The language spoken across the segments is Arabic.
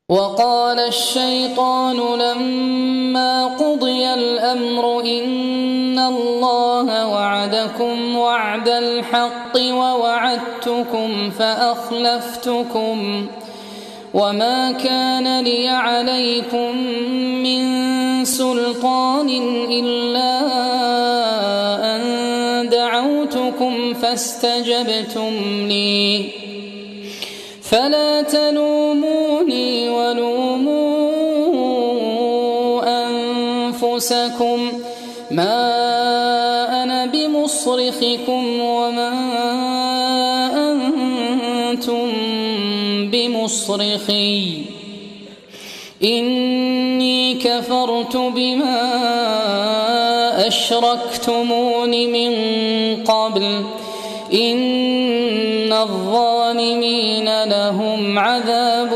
وقال الشيطان لما قضي الأمر إن الله وعدكم وعد الحق ووعدتكم فأخلفتكم وما كان لي عليكم من سلطان إلا أن دعوتكم فاستجبتم لي فلا تلوموني ولوموا أنفسكم ما أنا بمصرخكم وما أنتم بمصرخي إني كفرت بما أشركتمون من قبل إن الظالمين لهم عذاب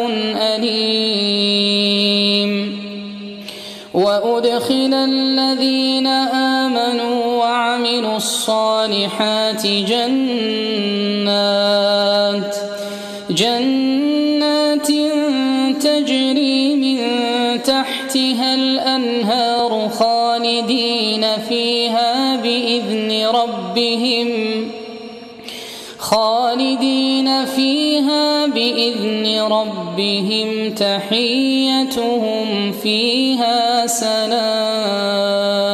أليم وأدخل الذين آمنوا وعملوا الصالحات جنات تجري من تحتها الأنهار خالدين فيها بإذن ربهم تحيتهم فيها سلام.